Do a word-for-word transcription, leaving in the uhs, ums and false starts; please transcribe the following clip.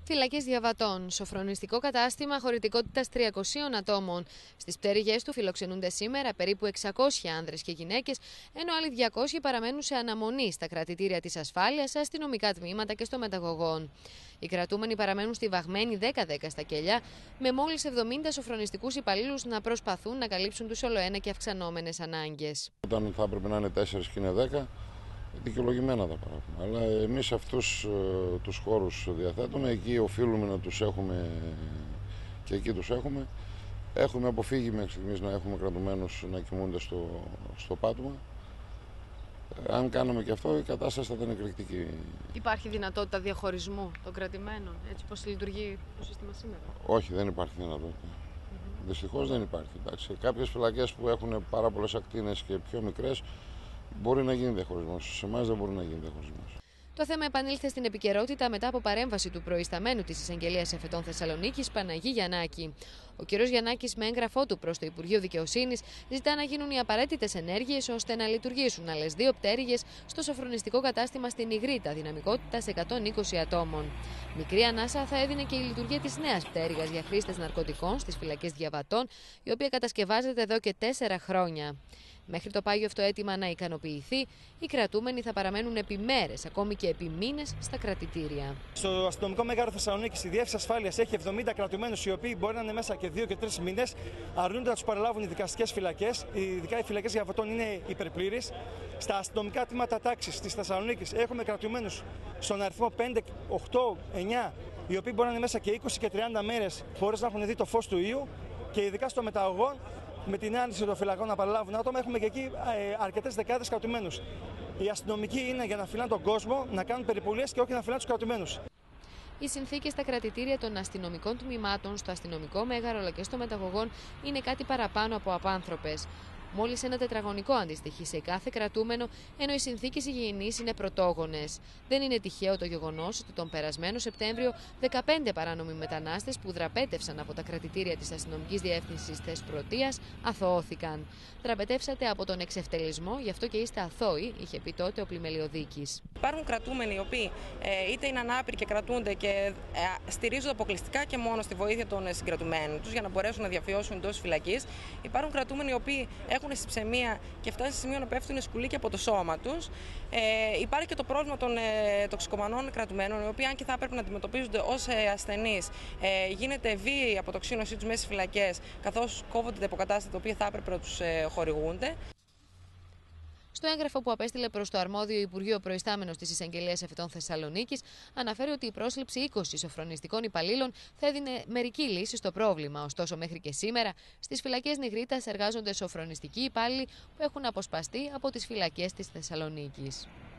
Φυλακής Διαβατών. Σοφρονιστικό κατάστημα χωρητικότητας τριακοσίων ατόμων. Στις πτέρυγες του φιλοξενούνται σήμερα περίπου εξακόσιοι άνδρες και γυναίκες, ενώ άλλοι διακόσιοι παραμένουν σε αναμονή στα κρατητήρια της ασφάλειας, σε αστυνομικά τμήματα και στο μεταγωγών. Οι κρατούμενοι παραμένουν στιβαγμένοι δέκα δέκα στα κελιά, με μόλις εβδομήντα σοφρονιστικούς υπαλλήλους να προσπαθούν να καλύψουν τους ολοένα και αυξανόμενες ανάγκες. Όταν θα έπρεπε να είναι τέσσερις και είναι δέκα, δικαιολογημένα τα πράγματα. Αλλά εμείς αυτούς ε, τους χώρους διαθέτουμε, εκεί οφείλουμε να τους έχουμε και εκεί τους έχουμε. Έχουμε αποφύγει μέχρι στιγμής να έχουμε κρατουμένους να κοιμούνται στο, στο πάτωμα. Αν κάναμε και αυτό, η κατάσταση θα ήταν εκρηκτική. Υπάρχει δυνατότητα διαχωρισμού των κρατημένων, έτσι όπως λειτουργεί το σύστημα σήμερα? Όχι, δεν υπάρχει δυνατότητα. Mm-hmm. Δυστυχώς δεν υπάρχει. Εντάξει, κάποιες φυλακές που έχουν πάρα πολλές ακτίνες και πιο μικρές, μπορεί να γίνει διαχωρισμός. Σε εμάς δεν μπορεί να γίνει διαχωρισμός. Το θέμα επανήλθε στην επικαιρότητα μετά από παρέμβαση του προϊσταμένου της Εισαγγελίας Εφετών Θεσσαλονίκης, Παναγί Γιαννάκη. Ο κ. Γιαννάκης, με έγγραφό του προς το Υπουργείο Δικαιοσύνης, ζητά να γίνουν οι απαραίτητες ενέργειες ώστε να λειτουργήσουν άλλες δύο πτέρυγες στο σοφρονιστικό κατάστημα στην Ιγρήτα, δυναμικότητας εκατόν είκοσι ατόμων. Μικρή ανάσα θα έδινε και η λειτουργία της νέας πτέρυγας για χρήστες ναρκωτικών στις φυλακές Διαβατών, η οποία κατασκευάζεται εδώ και τέσσερα χρόνια. Μέχρι το πάγιο αυτό αίτημα να ικανοποιηθεί, οι κρατούμενοι θα παραμένουν επί μέρες, ακόμη και επί μήνες, στα κρατητήρια. Στο αστυνομικό μέγαρο Θεσσαλονίκης, η Διεύθυνση Ασφάλειας έχει εβδομήντα κρατουμένους, οι οποίοι μπορεί να είναι μέσα και δύο και τρεις μήνες. Αρνούνται να τους παραλάβουν οι δικαστικές φυλακές. Ειδικά οι φυλακές Διαβατών είναι υπερπλήρεις. Στα αστυνομικά τμήματα τάξης της Θεσσαλονίκης έχουμε κρατουμένους στον αριθμό πέντε, οκτώ, εννιά, οι οποίοι μπορεί να είναι μέσα και είκοσι και τριάντα μέρες χωρίς να έχουν δει το φως του ήλιου. Και ειδικά στο μεταγωγό, με την άνοιξη των φυλακών να παραλάβουν άτομα, έχουμε και εκεί ε, αρκετές δεκάδες κρατουμένους. Οι αστυνομικοί είναι για να φυλάνε τον κόσμο, να κάνουν περιπολίες και όχι να φυλάνε τους κρατουμένους. Οι συνθήκες στα κρατητήρια των αστυνομικών τμήματων, στο αστυνομικό μέγαρο αλλά και στο μεταγωγών είναι κάτι παραπάνω από απάνθρωπες. Μόλις ένα τετραγωνικό αντιστοιχεί σε κάθε κρατούμενο, ενώ οι συνθήκες υγιεινής είναι πρωτόγονες. Δεν είναι τυχαίο το γεγονός ότι τον περασμένο Σεπτέμβριο δεκαπέντε παράνομοι μετανάστες που δραπέτευσαν από τα κρατητήρια της αστυνομικής διεύθυνσης Θεσπρωτείας αθωώθηκαν. Δραπετεύσατε από τον εξευτελισμό, γι' αυτό και είστε αθώοι, είχε πει τότε ο πλημελιωδίκης. Υπάρχουν κρατούμενοι οι οποίοι ε, είτε είναι ανάπηροι και κρατούνται και ε, στηρίζονται αποκλειστικά και μόνο στη βοήθεια των συγκρατουμένων τους για να μπορέσουν να διαφυλώσουν εντός φυλακής. Υπάρχουν κρατούμενοι οι οποίοι έχουν συψαιμία και φτάνουν σε σημείο να πέφτουν σκουλίκια από το σώμα τους. Ε, υπάρχει και το πρόβλημα των ε, τοξικομανών κρατουμένων, οι οποίοι αν και θα έπρεπε να αντιμετωπίζονται ως ε, ασθενείς, ε, γίνεται βίαιη αποτοξίνωσή τους μέσα στις φυλακές, καθώς κόβονται τα υποκατάστατα τα οποία θα έπρεπε να τους ε, χορηγούνται. Στο έγγραφο που απέστειλε προς το αρμόδιο Υπουργείο προϊστάμενος της Εισαγγελίας Εφετών Θεσσαλονίκης, αναφέρει ότι η πρόσληψη είκοσι σοφρονιστικών υπαλλήλων θα έδινε μερική λύση στο πρόβλημα. Ωστόσο, μέχρι και σήμερα, στις φυλακές Νιγρήτας εργάζονται σοφρονιστικοί υπάλληλοι που έχουν αποσπαστεί από τις φυλακές της Θεσσαλονίκης.